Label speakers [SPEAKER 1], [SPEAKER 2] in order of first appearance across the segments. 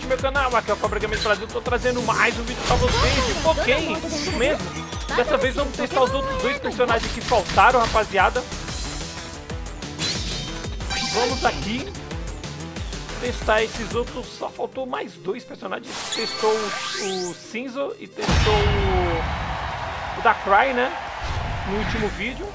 [SPEAKER 1] no meu canal, aqui é o Cobra Games Brasil, tô trazendo mais um vídeo pra vocês de Pokémon, isso mesmo. Dessa vez vamos testar os outros dois personagens que faltaram, rapaziada. Vamos aqui testar esses outros, só faltou mais dois personagens. Testou o Cinzo e testou o Darkrai, né, no último vídeo.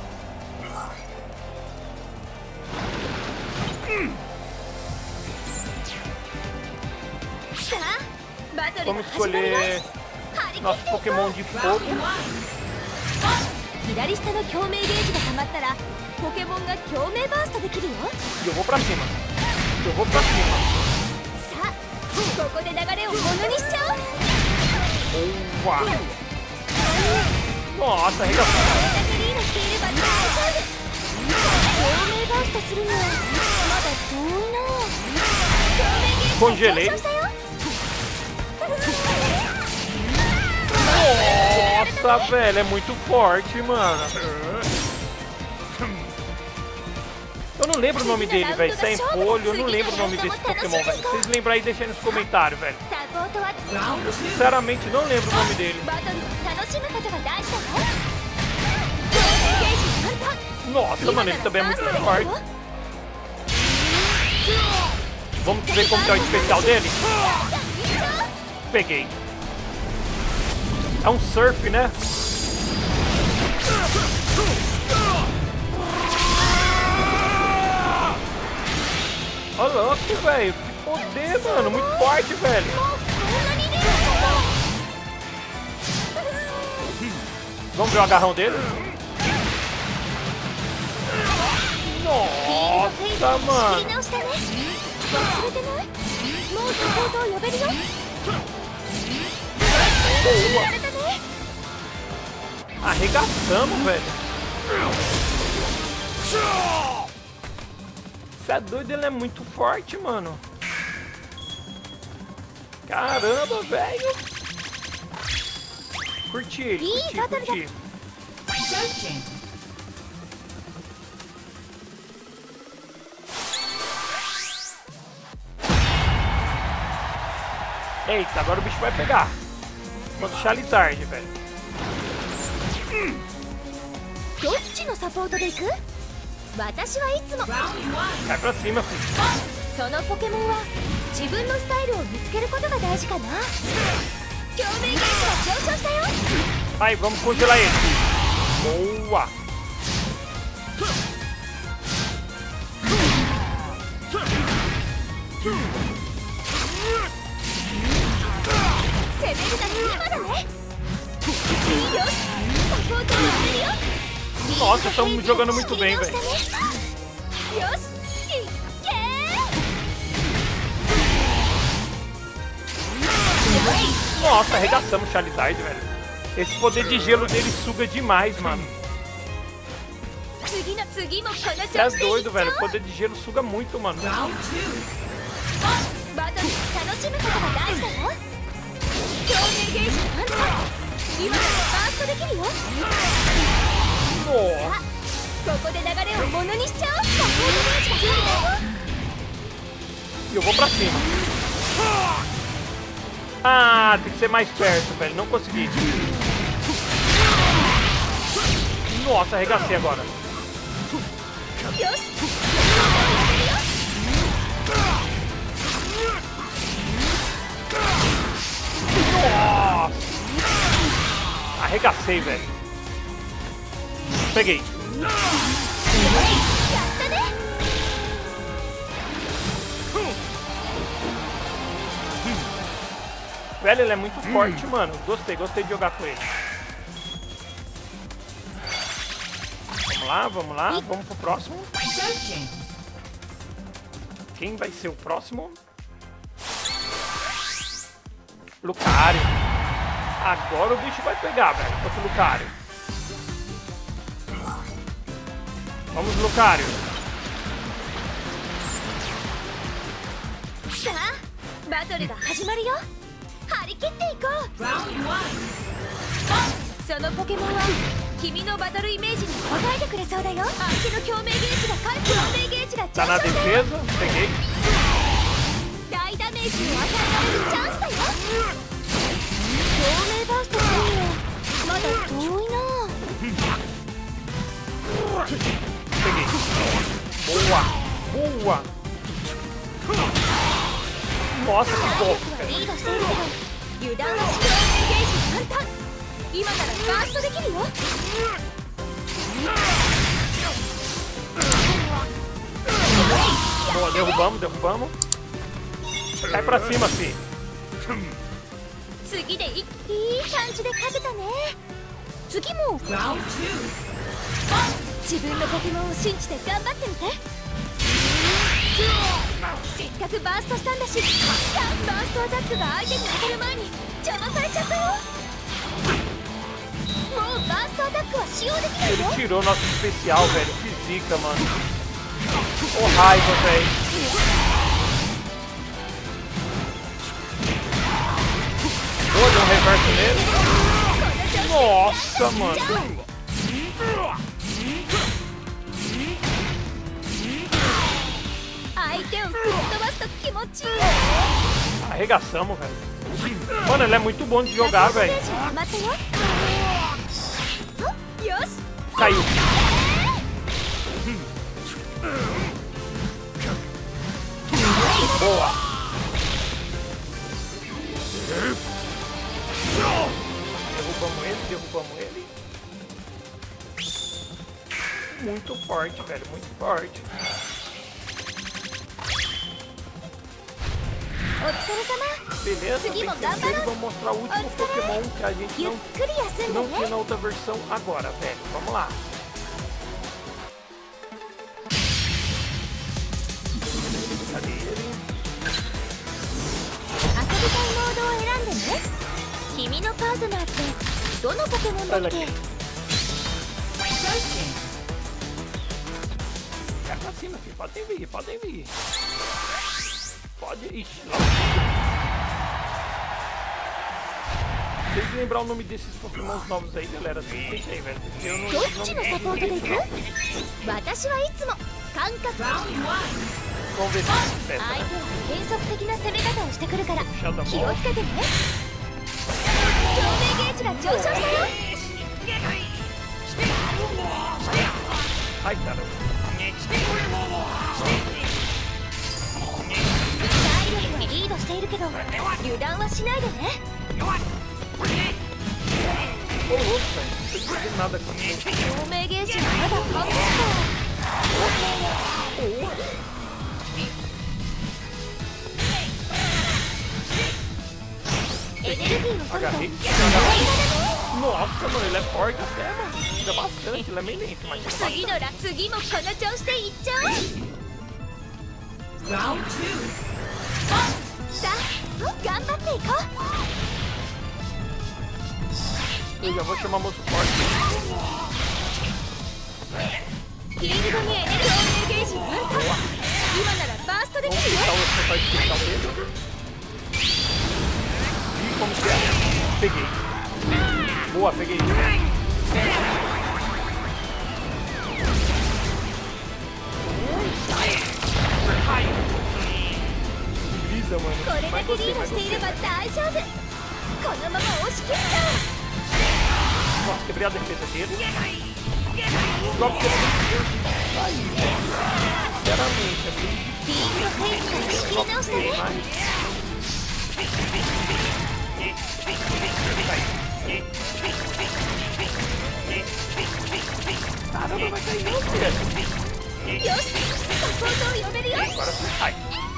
[SPEAKER 1] Vamos escolher nosso Pokémon de fogo. E eu vou pra cima. Eu vou pra cima. Boa. Nossa, arregaçou. Congelei. Nossa, velho, é muito forte, mano. Eu não lembro o nome dele, velho. Sem polho, eu não lembro o nome desse Pokémon, velho. Se vocês lembram aí, deixem nos comentários, velho. Eu, sinceramente, não lembro o nome dele. Nossa, mano, ele também é muito forte. Vamos ver como que é o especial dele? Peguei. É um surf, né? Olha louco, velho. Que poder, mano. Muito forte, velho. Vamos ver o agarrão dele? Nossa, mano. Boa. Arregaçamos, velho. Você é doido, ele é muito forte, mano. Caramba, velho. Curti ele, curti. Eita, agora o bicho vai pegar. Quanto Charizard, velho. Vai pra cima, filho. Aí, vamos congelar ele. Boa. Nossa, estamos jogando muito bem, velho. Nossa, arregaçamos o Charizard, velho. Esse poder de gelo dele suga demais, mano. Você é doido, velho. O poder de gelo suga muito, mano. E eu vou pra cima. Ah, tem que ser mais perto, velho. Não consegui. Nossa, arregacei agora. Nossa. Arregacei, velho. Peguei. Velho, ele é muito forte, mano. Gostei de jogar com ele. Vamos lá. Vamos pro próximo. Quem vai ser o próximo? Lucario. Agora o bicho vai pegar, velho. Contra o Lucario. Vamos, Lucario. Tá na defesa, peguei.
[SPEAKER 2] 大ダメージを与えられるチャンスだよ。透明バーストするにはまだ遠いな。
[SPEAKER 1] Peguei. Boa. Boa. Nossa, que bom.
[SPEAKER 2] リードしているけど油断はしない。ゲージ簡単。今ならバーストできるよ。
[SPEAKER 1] Boa, derrubamos, derrubamos. Cai pra cima, fi.
[SPEAKER 2] 次でいい感じで勝てたね。次も自分のポケモンを信じて頑張ってみて。せっかくバーストしたんだし、バーストアタックが相手に当たる前に邪魔されちゃったよ。もうバーストアタックは使用できないよ。
[SPEAKER 1] Ele tirou nosso especial, velho. Que zica, mano. Ô raiva, velho. Boa, deu um reverso nele. Nossa, mano. Arregaçamos, velho. Mano, ele é muito bom de jogar, velho. Caiu. Boa. Derrubamos ele. Muito forte, velho, muito forte. Beleza, vencemos ele. Vamos mostrar o último Pokémon que a gente não tinha na outra versão agora, velho. Vamos lá. Cadê ele? Olha aqui. Vai pra cima, filho. Podem vir, podem vir. Pode. Ixi, lá. Vocês lembrar o nome desses Pokémons novos aí, galera? Deixa aí, velho. Porque eu não lembro o nome deles. Vamos ver se acerta, né? Ai, caramba. Ô, louco, velho. Não tô entendendo nada com isso. Agarrei. Nossa, mano, ele é forte até, mano. Ainda bastante, ele é meio lento, mas eu já vou chamar meu suporte. Vamos tentar o suporte especial dele. E como que é? Peguei. Boa, peguei. Brisa, mano. Vai você, vai você. Nossa, quebrei a defesa dele. Só porque ele não sair, velho. Sinceramente, assim. Só peguei mais. Caramba, vai cair não, velho. Agora sim, sai.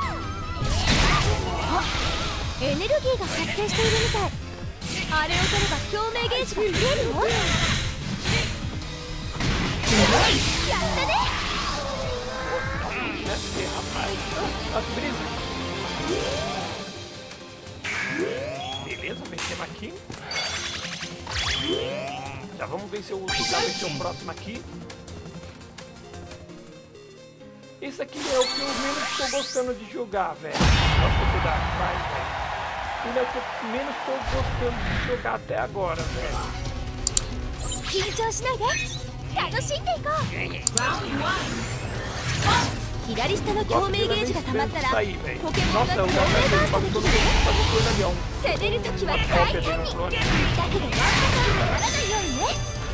[SPEAKER 1] Beleza, vencemos aqui. Já vamos vencer o próximo aqui. Esse aqui é o que eu menos estou gostando de jogar, velho. Ele é o que eu menos estou gostando de jogar até agora, velho.
[SPEAKER 2] 左下の共鳴ゲージが溜まったらポケモンが
[SPEAKER 1] Nossa,
[SPEAKER 2] 共鳴
[SPEAKER 1] eu
[SPEAKER 2] バ
[SPEAKER 1] já
[SPEAKER 2] ースト
[SPEAKER 1] fazer
[SPEAKER 2] できる
[SPEAKER 1] tudo
[SPEAKER 2] よ。
[SPEAKER 1] fazer coisa ali, ó.
[SPEAKER 2] 攻めるときは
[SPEAKER 1] Uma
[SPEAKER 2] 大
[SPEAKER 1] cópia
[SPEAKER 2] 胆
[SPEAKER 1] dele
[SPEAKER 2] に。
[SPEAKER 1] no clone.
[SPEAKER 2] だけどワンパターンにならないようにね。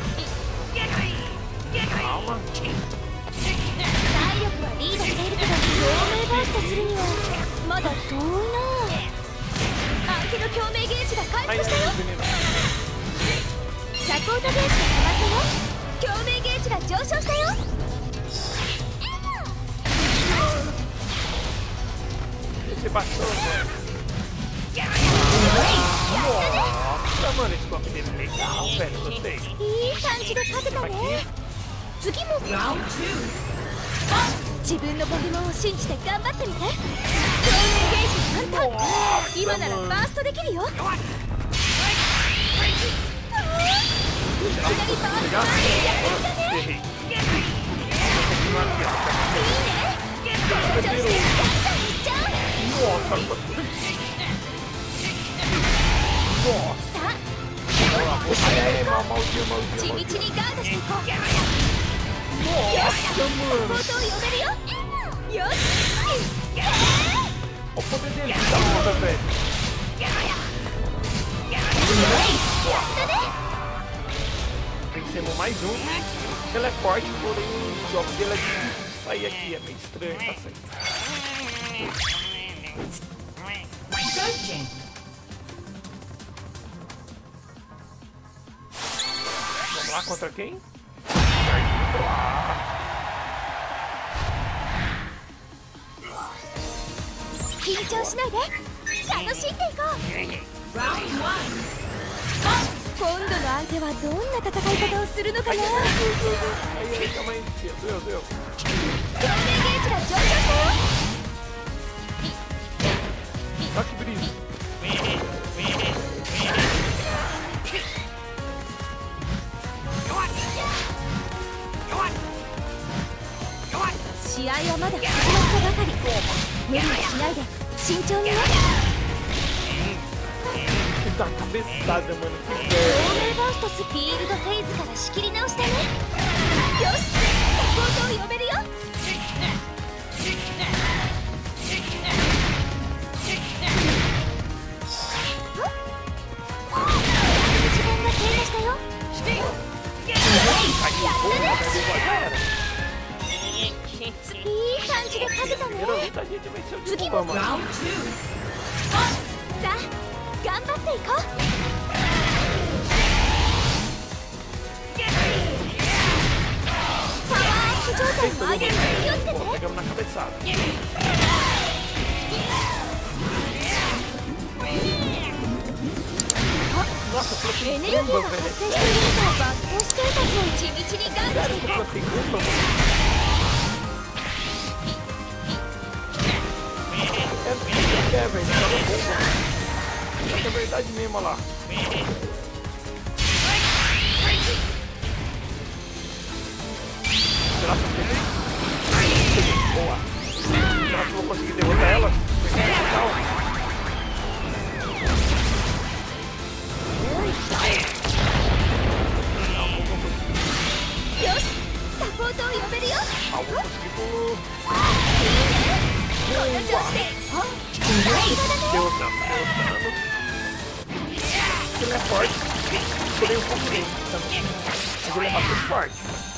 [SPEAKER 1] Calma.
[SPEAKER 2] 体力はリードしているけど共鳴バーストするにはまだ遠いな。相手の共鳴ゲージが回
[SPEAKER 1] Ai,
[SPEAKER 2] 復したよ。
[SPEAKER 1] menino.
[SPEAKER 2] サポートゲージが溜まったよ。共鳴ゲージが上昇したよ。
[SPEAKER 1] Esse bastão, mano. Nossa, mano, esse golpe dele é legal, velho. Gostei.
[SPEAKER 2] いい感じで勝てたね。次も自分のポケモンを信じて頑張ってみて。共鳴ゲージ簡単。今ならバーストできるよ。いきなりバーストやったね。
[SPEAKER 1] Errei.
[SPEAKER 2] いいね。上昇してガンガンいっちゃう。
[SPEAKER 1] Nossa,
[SPEAKER 2] Nossa.
[SPEAKER 1] Ai, maldiu,
[SPEAKER 2] 地
[SPEAKER 1] maldiu,
[SPEAKER 2] 道
[SPEAKER 1] maldiu.
[SPEAKER 2] にガードしていこう。
[SPEAKER 1] Nossa,
[SPEAKER 2] サ
[SPEAKER 1] mano.
[SPEAKER 2] ポートを呼べるよ。よし。
[SPEAKER 1] Olha o poder dele, da puta, velho. Vencemos mais um. Ele é forte, porém o golpe dele é difícil de sair aqui. É meio estranho, tá saindo. Vamos lá, contra quem? Ah,
[SPEAKER 2] 緊張しないで。楽しんでいこう。今度の相手はどんな戦い方をするのかな。
[SPEAKER 1] ai, ai, calma aí. Deu, deu.
[SPEAKER 2] 共鳴ゲージが上昇したよ。
[SPEAKER 1] Olha que brilho.
[SPEAKER 2] 試合はまだ始まったばかり。無理はしないで慎重にね。
[SPEAKER 1] Que dá uma cabeçada, mano. Que
[SPEAKER 2] 共
[SPEAKER 1] inferno.
[SPEAKER 2] 鳴バーストスフィールドフェイズから仕切り直してね。よし、サポートを呼べるよ。時間が経過したよ。 いい感じで勝てたね。
[SPEAKER 1] Primeira luta a gente venceu de
[SPEAKER 2] Tsukimo.
[SPEAKER 1] boa, mano.
[SPEAKER 2] さあ、頑張っていこう。パワーアップ状態の間に気をつけて。
[SPEAKER 1] Pô, pegamos na cabeçada. Nossa, eu coloquei
[SPEAKER 2] エネルギーが
[SPEAKER 1] bomba,
[SPEAKER 2] 発
[SPEAKER 1] velho.
[SPEAKER 2] 生しているのとバックステータスを地道にガード
[SPEAKER 1] Sério
[SPEAKER 2] してい
[SPEAKER 1] que eu
[SPEAKER 2] こう。
[SPEAKER 1] coloquei bomba, mano? É, velho, joga bomba. Isso é verdade mesmo, olha lá. Será que eu peguei? Boa. Será que eu vou conseguir derrotar ela? Legal. Não, não vou conseguir.
[SPEAKER 2] よし、サポートを呼べるよ。
[SPEAKER 1] Ah, vou conseguir por...
[SPEAKER 2] こんな調子で。
[SPEAKER 1] Deu dano. Ele é forte. Tirei um pouco dele também. Mas ele é bastante forte.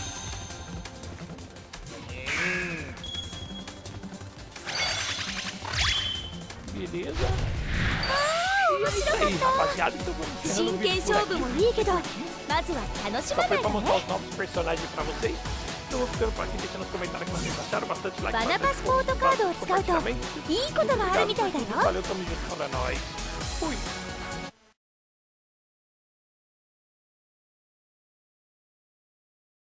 [SPEAKER 1] Beleza.
[SPEAKER 2] 面
[SPEAKER 1] É
[SPEAKER 2] 白
[SPEAKER 1] isso
[SPEAKER 2] か
[SPEAKER 1] aí,
[SPEAKER 2] った。
[SPEAKER 1] rapaziada. Então vamos encerrando o
[SPEAKER 2] 真剣
[SPEAKER 1] vídeo por
[SPEAKER 2] 勝負
[SPEAKER 1] aqui.
[SPEAKER 2] もいいけど、まずは楽し
[SPEAKER 1] Só
[SPEAKER 2] まな
[SPEAKER 1] foi
[SPEAKER 2] い
[SPEAKER 1] pra
[SPEAKER 2] と
[SPEAKER 1] mostrar
[SPEAKER 2] ね。
[SPEAKER 1] os novos personagens pra vocês. Então vou ficando por aqui, deixando nos comentários que vocês gostaram bastante. Like,
[SPEAKER 2] バナパスポートカードを使うといいことがあるみたいだよ。
[SPEAKER 1] Valeu, tamo junto, fala nóis. Fui.